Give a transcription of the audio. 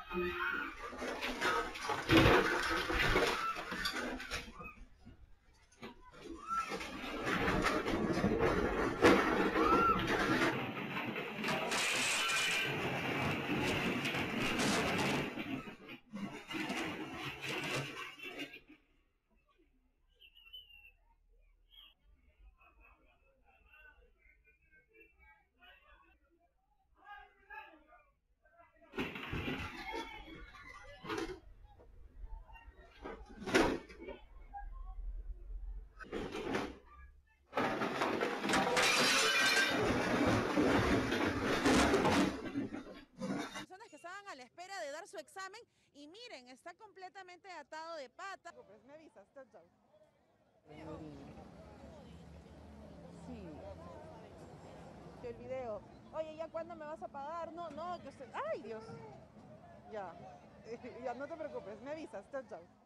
Personas que estaban a la espera de dar su examen y miren, está completamente atado de pata. Pues me avisas, chao, chao. Sí. El video. Oye, ¿ya cuándo me vas a pagar? No, no, que usted... ¡Ay, Dios! Ya. Ya, no te preocupes, me avisas, chao, chao.